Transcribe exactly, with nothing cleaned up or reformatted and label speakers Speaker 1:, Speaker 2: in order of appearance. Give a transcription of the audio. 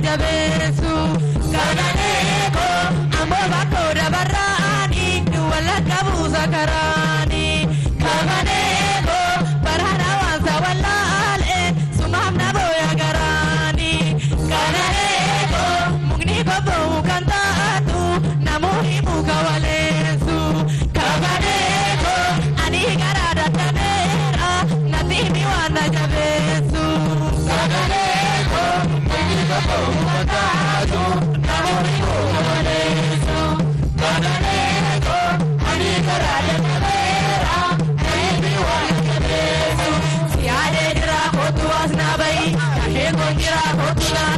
Speaker 1: jabeessu kananeeko ammoo bakkoodha barraani walla qabuusa karaani kananeeko barhana waansa wallaale sumaaf na booya garaani kananeeko mukni bobba'u kan taatu namuu himuu kawaleessu kananeeko ani garaadha taneera natti himi waan na jabeessu kananeeko mukni bobba'u kan taatu namuu himuu kawaleessu kananeeko ani garaadha taneera natti himi waan na jabeessu siyaadee jira kootu as na bayi kashee koo jira kootu na